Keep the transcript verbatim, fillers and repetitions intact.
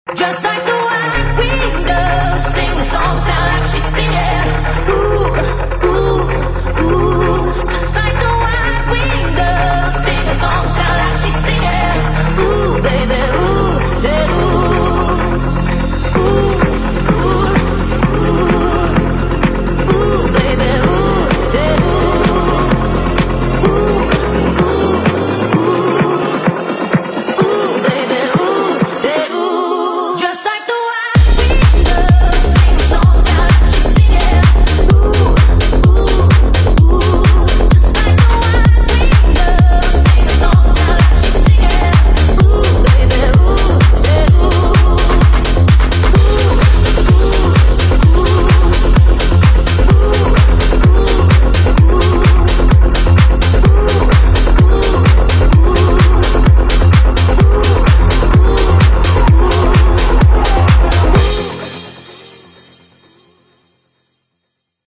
Just like the white window, sing the song, sound like she's singing. Ooh, ooh, ooh.